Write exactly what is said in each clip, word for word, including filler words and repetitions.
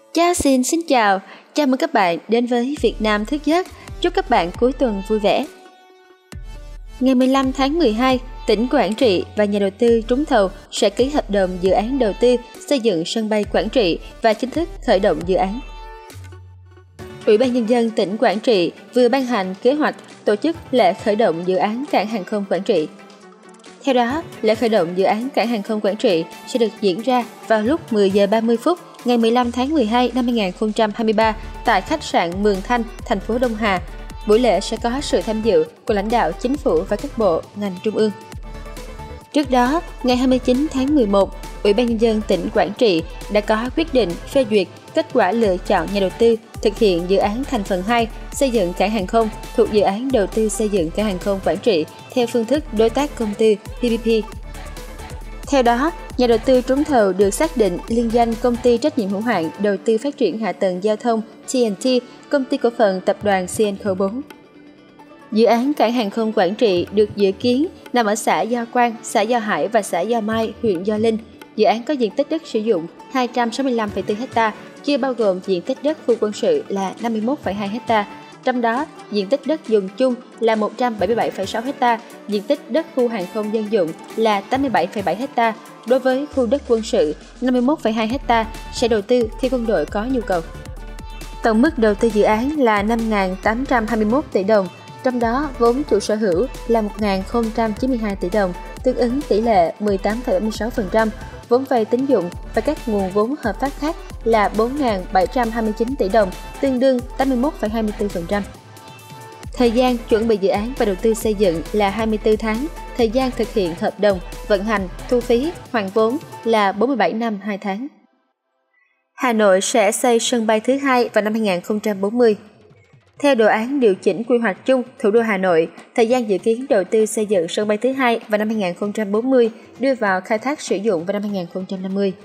Chào xin xin chào, chào mừng các bạn đến với Việt Nam Thức Giấc. Chúc các bạn cuối tuần vui vẻ. Ngày mười lăm tháng mười hai, tỉnh Quảng Trị và nhà đầu tư trúng thầu sẽ ký hợp đồng dự án đầu tư xây dựng sân bay Quảng Trị và chính thức khởi động dự án. Ủy ban Nhân dân tỉnh Quảng Trị vừa ban hành kế hoạch tổ chức lễ khởi động dự án cảng hàng không Quảng Trị. Theo đó, lễ khởi động dự án cảng hàng không Quảng Trị sẽ được diễn ra vào lúc mười giờ ba mươi phút ngày mười lăm tháng mười hai năm hai nghìn không trăm hai mươi ba tại khách sạn Mường Thanh, thành phố Đông Hà. Buổi lễ sẽ có sự tham dự của lãnh đạo chính phủ và các bộ, ngành trung ương. Trước đó, ngày hai mươi chín tháng mười một, Ủy ban Nhân dân tỉnh Quảng Trị đã có quyết định phê duyệt kết quả lựa chọn nhà đầu tư thực hiện dự án thành phần hai xây dựng cảng hàng không thuộc dự án đầu tư xây dựng cảng hàng không Quảng Trị theo phương thức đối tác công tư P P P. Theo đó, nhà đầu tư trúng thầu được xác định liên danh Công ty trách nhiệm hữu hạn đầu tư phát triển hạ tầng giao thông T and T, Công ty cổ phần tập đoàn Cenco bốn. Dự án cảng hàng không Quảng Trị được dự kiến nằm ở xã Gio Quang, xã Gio Hải và xã Gio Mai, huyện Gio Linh. Dự án có diện tích đất sử dụng hai trăm sáu mươi lăm phẩy bốn héc ta, chưa bao gồm diện tích đất khu quân sự là năm mươi mốt phẩy hai héc ta. Trong đó, diện tích đất dùng chung là một trăm bảy mươi bảy phẩy sáu héc ta, diện tích đất khu hàng không dân dụng là tám mươi bảy phẩy bảy héc ta. Đối với khu đất quân sự, năm mươi mốt phẩy hai héc ta sẽ đầu tư khi quân đội có nhu cầu. Tổng mức đầu tư dự án là năm nghìn tám trăm hai mươi mốt tỷ đồng, trong đó vốn chủ sở hữu là một nghìn không trăm chín mươi hai tỷ đồng, tương ứng tỷ lệ mười tám phẩy bảy mươi sáu phần trăm, vốn vay tín dụng và các nguồn vốn hợp pháp khác là bốn nghìn bảy trăm hai mươi chín tỷ đồng, tương đương tám mươi mốt phẩy hai mươi tư phần trăm. Thời gian chuẩn bị dự án và đầu tư xây dựng là hai mươi tư tháng, thời gian thực hiện hợp đồng, vận hành, thu phí, hoàn vốn là bốn mươi bảy năm hai tháng. Hà Nội sẽ xây sân bay thứ hai vào năm hai nghìn không trăm bốn mươi. Theo đồ án điều chỉnh quy hoạch chung thủ đô Hà Nội, thời gian dự kiến đầu tư xây dựng sân bay thứ hai vào năm hai nghìn không trăm bốn mươi, đưa vào khai thác sử dụng vào năm hai nghìn không trăm năm mươi.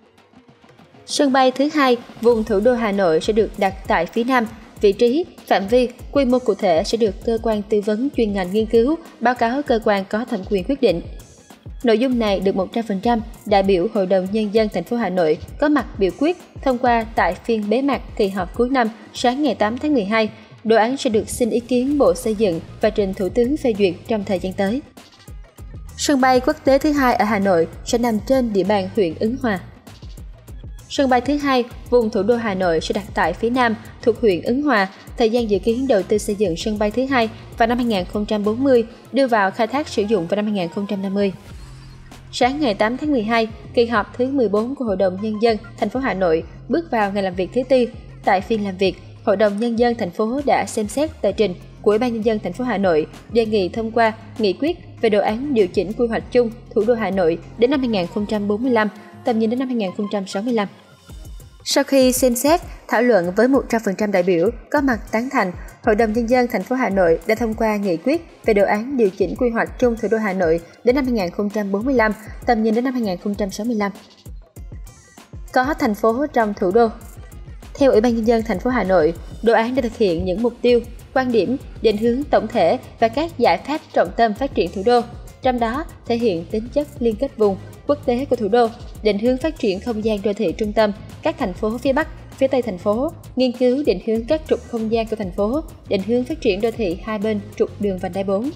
Sân bay thứ hai vùng thủ đô Hà Nội sẽ được đặt tại phía Nam. Vị trí, phạm vi, quy mô cụ thể sẽ được cơ quan tư vấn chuyên ngành nghiên cứu, báo cáo cơ quan có thẩm quyền quyết định. Nội dung này được một trăm phần trăm đại biểu Hội đồng Nhân dân thành phố Hà Nội có mặt biểu quyết thông qua tại phiên bế mạc kỳ họp cuối năm sáng ngày tám tháng mười hai. Đồ án sẽ được xin ý kiến Bộ Xây dựng và trình Thủ tướng phê duyệt trong thời gian tới. Sân bay quốc tế thứ hai ở Hà Nội sẽ nằm trên địa bàn huyện Ứng Hòa. Sân bay thứ hai vùng thủ đô Hà Nội sẽ đặt tại phía Nam thuộc huyện Ứng Hòa. Thời gian dự kiến đầu tư xây dựng sân bay thứ hai vào năm hai nghìn không trăm bốn mươi, đưa vào khai thác sử dụng vào năm hai nghìn không trăm năm mươi. Sáng ngày tám tháng mười hai, kỳ họp thứ mười bốn của Hội đồng Nhân dân thành phố Hà Nội bước vào ngày làm việc thứ tư. Tại phiên làm việc, Hội đồng Nhân dân thành phố đã xem xét tờ trình của Ủy ban Nhân dân thành phố Hà Nội đề nghị thông qua nghị quyết về đồ án điều chỉnh quy hoạch chung thủ đô Hà Nội đến năm hai nghìn không trăm bốn mươi lăm, tầm nhìn đến năm hai nghìn không trăm sáu mươi lăm. Sau khi xem xét, thảo luận với một trăm phần trăm đại biểu có mặt tán thành, Hội đồng Nhân dân thành phố Hà Nội đã thông qua nghị quyết về đồ án điều chỉnh quy hoạch chung thủ đô Hà Nội đến năm hai nghìn không trăm bốn mươi lăm, tầm nhìn đến năm hai nghìn không trăm sáu mươi lăm. Có thành phố trong thủ đô. Theo Ủy ban Nhân dân thành phố Hà Nội, đồ án đã thực hiện những mục tiêu, quan điểm, định hướng tổng thể và các giải pháp trọng tâm phát triển thủ đô. Trong đó thể hiện tính chất liên kết vùng, quốc tế của thủ đô, định hướng phát triển không gian đô thị trung tâm, các thành phố phía Bắc, phía Tây thành phố, nghiên cứu định hướng các trục không gian của thành phố, định hướng phát triển đô thị hai bên trục đường vành đai bốn.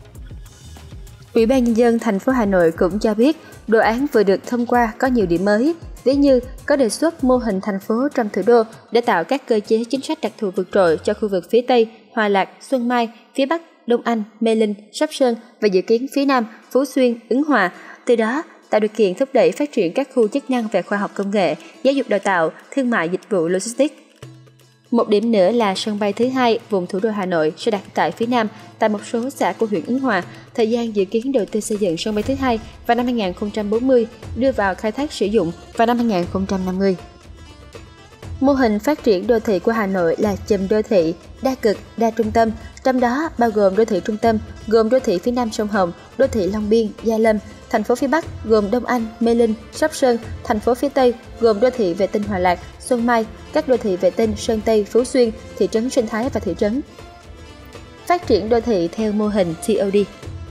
Ủy ban Nhân dân thành phố Hà Nội cũng cho biết, đồ án vừa được thông qua có nhiều điểm mới, ví như có đề xuất mô hình thành phố trong thủ đô để tạo các cơ chế chính sách đặc thù vượt trội cho khu vực phía Tây, Hòa Lạc, Xuân Mai, phía Bắc, Đông Anh, Mê Linh, Sóc Sơn và dự kiến phía Nam, Phú Xuyên, Ứng Hòa. Từ đó, tạo điều kiện thúc đẩy phát triển các khu chức năng về khoa học công nghệ, giáo dục đào tạo, thương mại dịch vụ logistics. Một điểm nữa là sân bay thứ hai vùng thủ đô Hà Nội sẽ đặt tại phía Nam, tại một số xã của huyện Ứng Hòa. Thời gian dự kiến đầu tư xây dựng sân bay thứ hai vào năm hai nghìn không trăm bốn mươi, đưa vào khai thác sử dụng vào năm hai nghìn không trăm năm mươi. Mô hình phát triển đô thị của Hà Nội là chùm đô thị, đa cực, đa trung tâm, trong đó bao gồm đô thị trung tâm, gồm đô thị phía Nam sông Hồng, đô thị Long Biên, Gia Lâm, thành phố phía Bắc gồm Đông Anh, Mê Linh, Sóc Sơn, thành phố phía Tây gồm đô thị vệ tinh Hòa Lạc, Xuân Mai, các đô thị vệ tinh Sơn Tây, Phú Xuyên, thị trấn sinh thái và thị trấn. Phát triển đô thị theo mô hình T O D.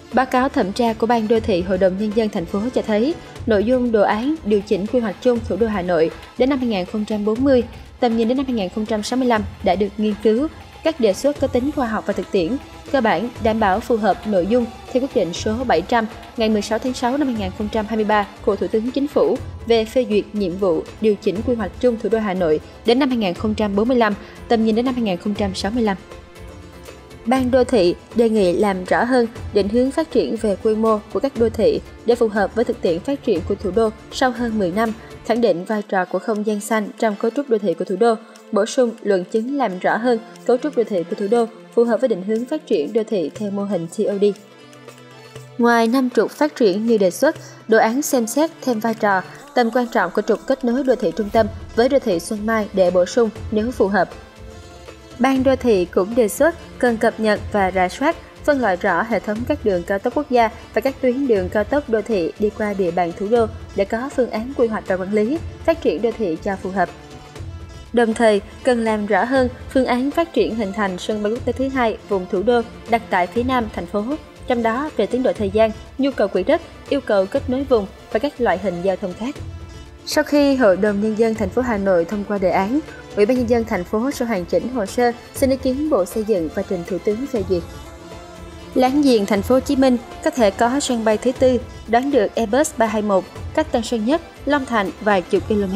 Báo cáo thẩm tra của Ban Đô thị Hội đồng Nhân dân thành phố cho thấy, nội dung đồ án điều chỉnh quy hoạch chung thủ đô Hà Nội đến năm hai nghìn không trăm bốn mươi, tầm nhìn đến năm hai nghìn không trăm sáu mươi lăm đã được nghiên cứu. Các đề xuất có tính khoa học và thực tiễn, cơ bản đảm bảo phù hợp nội dung theo quyết định số bảy trăm ngày mười sáu tháng sáu năm hai nghìn không trăm hai mươi ba của Thủ tướng Chính phủ về phê duyệt nhiệm vụ điều chỉnh quy hoạch chung thủ đô Hà Nội đến năm hai nghìn không trăm bốn mươi lăm, tầm nhìn đến năm hai nghìn không trăm sáu mươi lăm. Ban Đô thị đề nghị làm rõ hơn định hướng phát triển về quy mô của các đô thị để phù hợp với thực tiễn phát triển của thủ đô sau hơn mười năm, khẳng định vai trò của không gian xanh trong cấu trúc đô thị của thủ đô, bổ sung luận chứng làm rõ hơn cấu trúc đô thị của thủ đô phù hợp với định hướng phát triển đô thị theo mô hình tê ô đê. Ngoài năm trục phát triển như đề xuất, đồ án xem xét thêm vai trò, tầm quan trọng của trục kết nối đô thị trung tâm với đô thị Xuân Mai để bổ sung nếu phù hợp. Ban Đô thị cũng đề xuất cần cập nhật và rà soát, phân loại rõ hệ thống các đường cao tốc quốc gia và các tuyến đường cao tốc đô thị đi qua địa bàn thủ đô để có phương án quy hoạch và quản lý, phát triển đô thị cho phù hợp. Đồng thời, cần làm rõ hơn phương án phát triển hình thành sân bay quốc tế thứ hai vùng thủ đô đặt tại phía nam thành phố, trong đó về tiến độ thời gian, nhu cầu quỹ đất, yêu cầu kết nối vùng và các loại hình giao thông khác. Sau khi Hội đồng Nhân dân thành phố Hà Nội thông qua đề án, Ủy ban Nhân dân thành phố sẽ hoàn chỉnh hồ sơ xin ý kiến Bộ Xây dựng và trình Thủ tướng phê duyệt. Láng giềng thành phố Hồ Chí Minh có thể có sân bay thứ tư đón được Airbus ba hai một cách Tân Sơn Nhất, Long Thành vài chục km.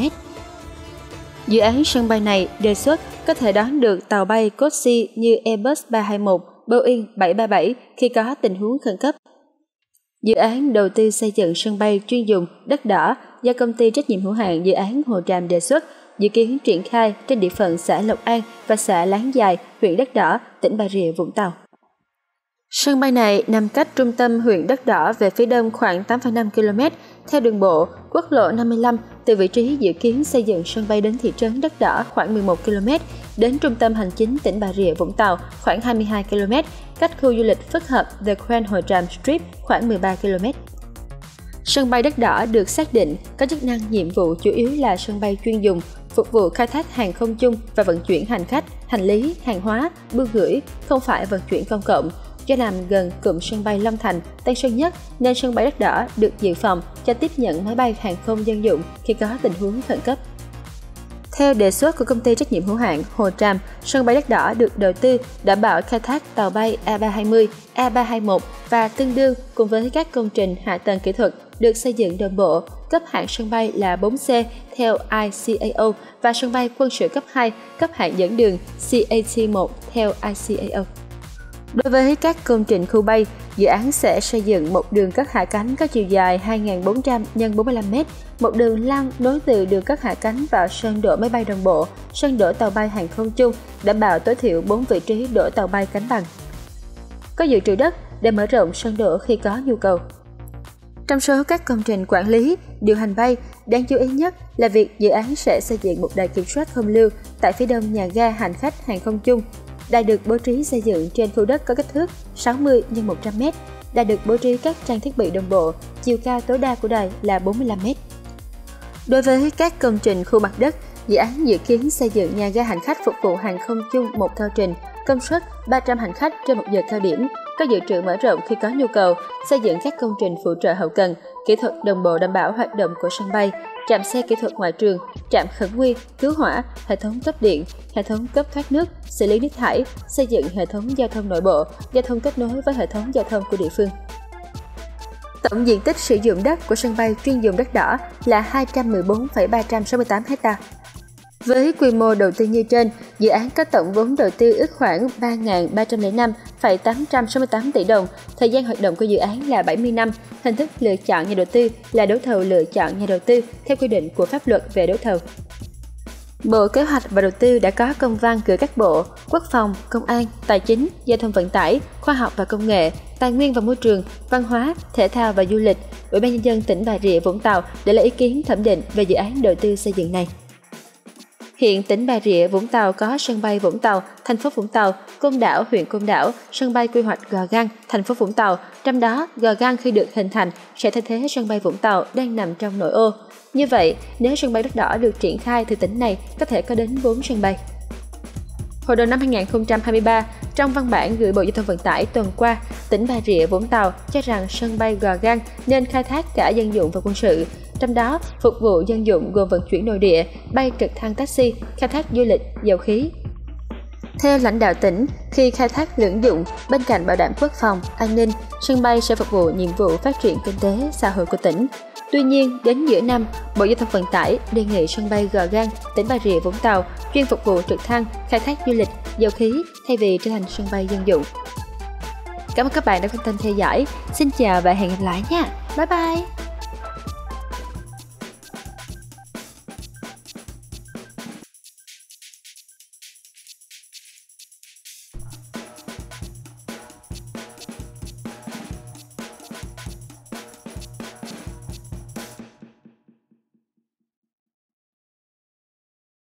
Dự án sân bay này đề xuất có thể đón được tàu bay cốt C như Airbus ba hai một, Boeing bảy ba bảy khi có tình huống khẩn cấp. Dự án đầu tư xây dựng sân bay chuyên dùng đất đỏ do công ty trách nhiệm hữu hạn dự án Hồ Tràm đề xuất, dự kiến triển khai trên địa phận xã Lộc An và xã Láng Dài, huyện Đất Đỏ, tỉnh Bà Rịa, Vũng Tàu. Sân bay này nằm cách trung tâm huyện Đất Đỏ về phía đông khoảng tám phẩy năm ki lô mét theo đường bộ, quốc lộ năm mươi lăm từ vị trí dự kiến xây dựng sân bay đến thị trấn Đất Đỏ khoảng mười một ki lô mét, đến trung tâm hành chính tỉnh Bà Rịa, Vũng Tàu khoảng hai mươi hai ki lô mét, cách khu du lịch phức hợp The Grand Hồ Tràm Strip khoảng mười ba ki lô mét. Sân bay Đất Đỏ được xác định có chức năng nhiệm vụ chủ yếu là sân bay chuyên dùng, phục vụ khai thác hàng không chung và vận chuyển hành khách, hành lý, hàng hóa, bưu gửi, không phải vận chuyển công cộng. Do nằm gần cụm sân bay Long Thành, Tân Sơn Nhất nên sân bay Đất Đỏ được dự phòng cho tiếp nhận máy bay hàng không dân dụng khi có tình huống khẩn cấp. Theo đề xuất của công ty trách nhiệm hữu hạn Hồ Tràm, sân bay Đất Đỏ được đầu tư đảm bảo khai thác tàu bay A ba hai mươi, A ba hai một và tương đương cùng với các công trình hạ tầng kỹ thuật được xây dựng đồng bộ, cấp hạng sân bay là bốn C theo i xê a o và sân bay quân sự cấp hai, cấp hạng dẫn đường C A T một theo i xê a o. Đối với các công trình khu bay, dự án sẽ xây dựng một đường cất hạ cánh có chiều dài hai nghìn bốn trăm nhân bốn mươi lăm mét, một đường lăn nối từ đường cất hạ cánh vào sân đỗ máy bay đồng bộ, sân đỗ tàu bay hàng không chung, đảm bảo tối thiểu bốn vị trí đỗ tàu bay cánh bằng. Có dự trữ đất để mở rộng sân đỗ khi có nhu cầu. Trong số các công trình quản lý, điều hành bay, đáng chú ý nhất là việc dự án sẽ xây dựng một đài kiểm soát không lưu tại phía đông nhà ga hành khách hàng không chung. Đài được bố trí xây dựng trên khu đất có kích thước sáu mươi nhân một trăm mét. Đài được bố trí các trang thiết bị đồng bộ, chiều cao tối đa của đài là bốn mươi lăm mét. Đối với các công trình khu mặt đất, dự án dự kiến xây dựng nhà ga hành khách phục vụ hàng không chung một thao trình, công suất ba trăm hành khách trên một giờ cao điểm, có dự trữ mở rộng khi có nhu cầu, xây dựng các công trình phụ trợ hậu cần, kỹ thuật đồng bộ đảm bảo hoạt động của sân bay, trạm xe kỹ thuật ngoại trường, trạm khẩn nguy, cứu hỏa, hệ thống cấp điện, hệ thống cấp thoát nước, xử lý nước thải, xây dựng hệ thống giao thông nội bộ, giao thông kết nối với hệ thống giao thông của địa phương. Tổng diện tích sử dụng đất của sân bay chuyên dùng Đất Đỏ là hai trăm mười bốn phẩy ba trăm sáu mươi tám ha. Với quy mô đầu tư như trên, dự án có tổng vốn đầu tư ước khoảng ba nghìn ba trăm lẻ năm phẩy tám trăm sáu mươi tám tỷ đồng, thời gian hoạt động của dự án là bảy mươi năm, hình thức lựa chọn nhà đầu tư là đấu thầu lựa chọn nhà đầu tư theo quy định của pháp luật về đấu thầu. Bộ Kế hoạch và Đầu tư đã có công văn gửi các bộ Quốc phòng, Công an, Tài chính, Giao thông Vận tải, Khoa học và Công nghệ, Tài nguyên và Môi trường, Văn hóa, Thể thao và Du lịch, Ủy ban Nhân dân tỉnh Bà Rịa Vũng Tàu để lấy ý kiến thẩm định về dự án đầu tư xây dựng này. Hiện tỉnh Bà Rịa Vũng Tàu có sân bay Vũng Tàu, thành phố Vũng Tàu, Côn Đảo, huyện Côn Đảo, sân bay quy hoạch Gò Gang, thành phố Vũng Tàu. Trong đó, Gò Gang khi được hình thành sẽ thay thế sân bay Vũng Tàu đang nằm trong nội ô. Như vậy, nếu sân bay Đất Đỏ được triển khai thì tỉnh này có thể có đến bốn sân bay. Hồi đầu năm hai nghìn không trăm hai mươi ba, trong văn bản gửi Bộ Giao thông Vận tải tuần qua, tỉnh Bà Rịa Vũng Tàu cho rằng sân bay Gò Gang nên khai thác cả dân dụng và quân sự. Trong đó, phục vụ dân dụng gồm vận chuyển nội địa, bay trực thăng taxi, khai thác du lịch, dầu khí. Theo lãnh đạo tỉnh, khi khai thác lưỡng dụng, bên cạnh bảo đảm quốc phòng, an ninh, sân bay sẽ phục vụ nhiệm vụ phát triển kinh tế, xã hội của tỉnh. Tuy nhiên, đến giữa năm, Bộ Giao thông Vận tải đề nghị sân bay Gò Gang, tỉnh Bà Rịa Vũng Tàu chuyên phục vụ trực thăng, khai thác du lịch, dầu khí thay vì trở thành sân bay dân dụng. Cảm ơn các bạn đã quan tâm theo dõi. Xin chào và hẹn gặp lại nha. Bye bye!